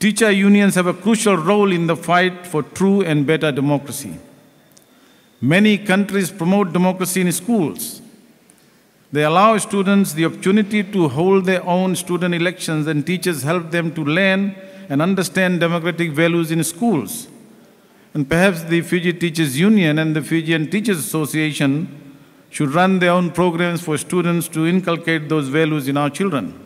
Teacher unions have a crucial role in the fight for true and better democracy. Many countries promote democracy in schools. They allow students the opportunity to hold their own student elections, and teachers help them to learn and understand democratic values in schools. And perhaps the Fiji Teachers Union and the Fijian Teachers Association should run their own programs for students to inculcate those values in our children.